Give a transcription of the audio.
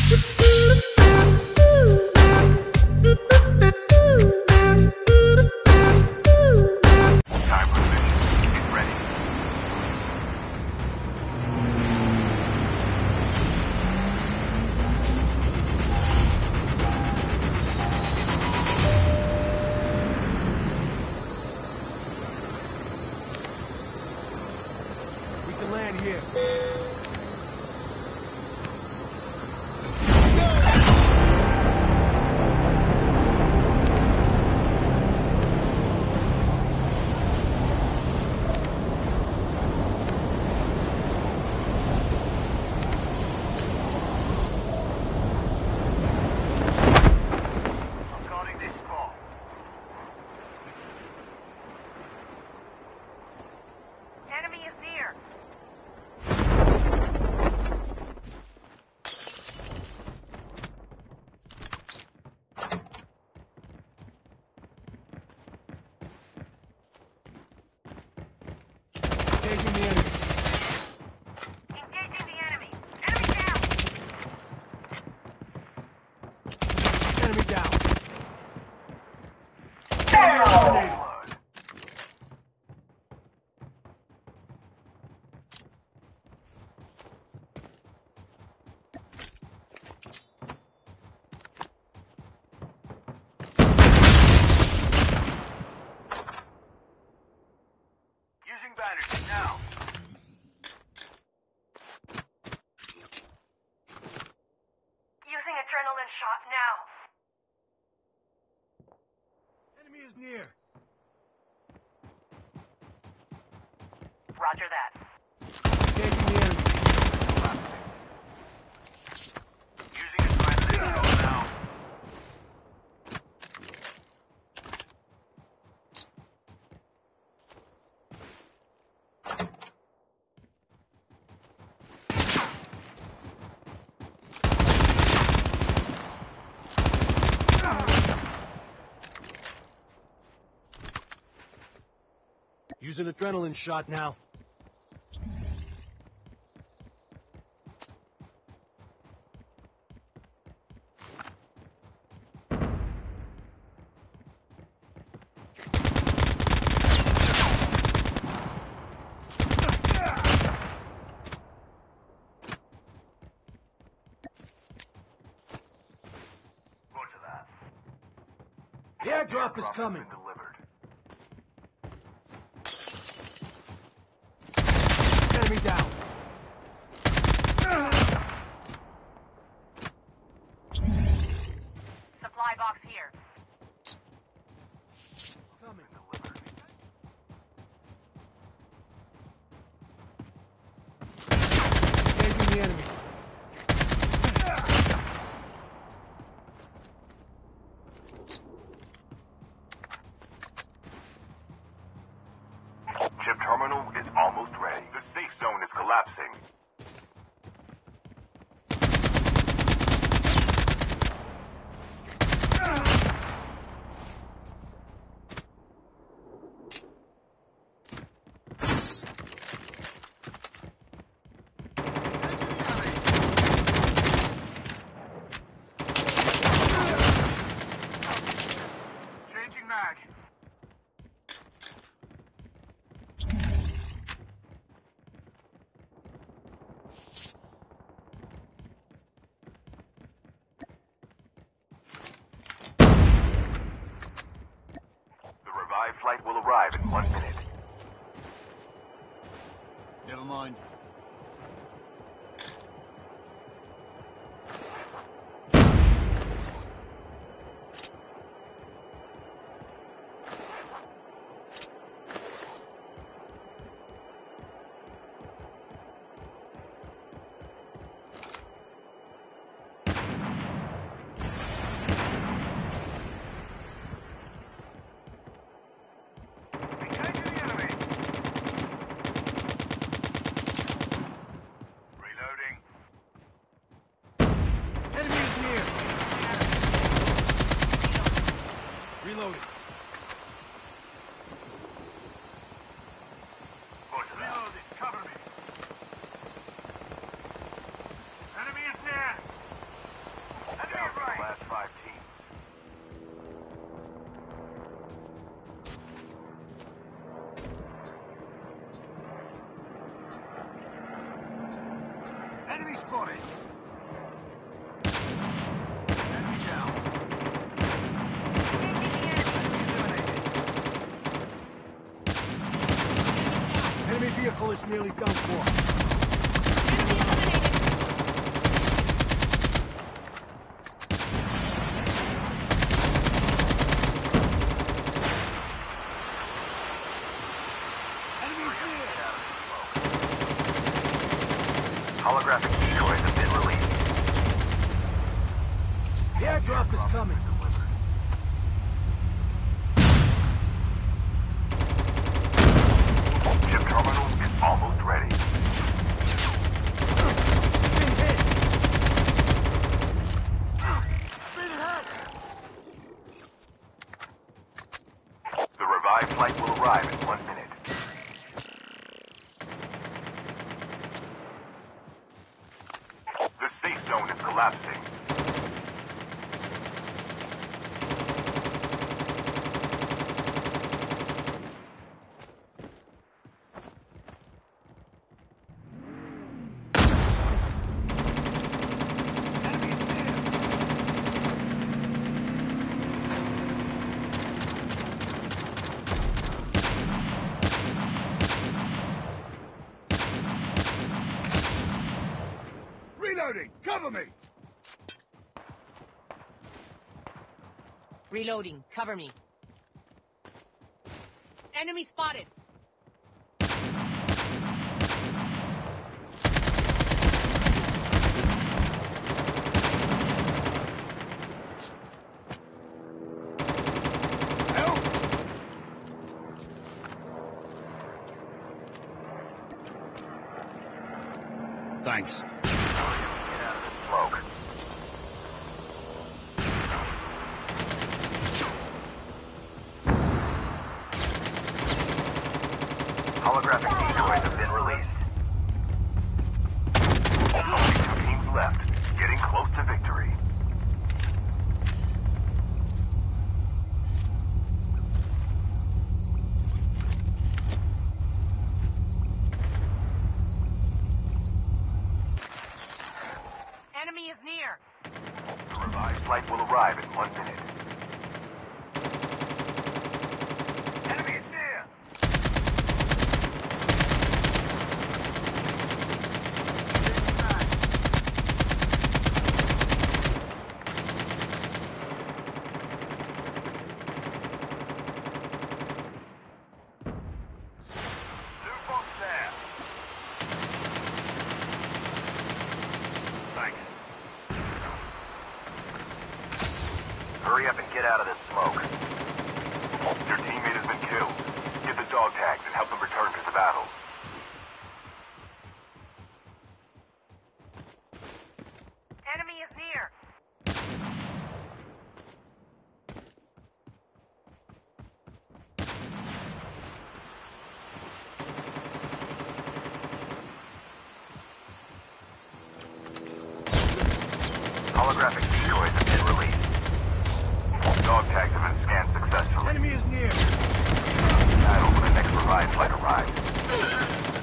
Land here. Engaging the enemy. Engaging the enemy. Enemy down. Enemy down. Enemy eliminated. Using bandages now. Using adrenaline shot now. Enemy is near. Roger that. Engaging the enemy. Using adrenaline shot now. Use an adrenaline shot now. Roger that. The airdrop is coming. Delivered. Enemy down. Supply box here. Coming. Delivered. Engaging the enemy. Enemy spotted. Enemy down. Enemy vehicle is nearly done for. Holographic decoys have been released. The airdrop is coming. Chip terminal is almost ready. Been hit. The revived flight will arrive in 1 minute. The safe zone is collapsing. Enemy's near. Reloading! Cover me! Reloading. Cover me. Enemy spotted. Help! Thanks. Get out of the smoke. Holographic decoys have been released. Only 2 teams left, getting close to victory. Enemy is near. The revived flight will arrive in 1 minute. Enemy is near! Two bombs there. Thanks. Hurry up and get out of this smoke. Your teammate has been killed. Get the dog tags and help them return to the battle. Enemy is near. Holographic decoys have been released. Dog tags have been scanned successfully. Enemy is near. Battle for the next revived flight arrives.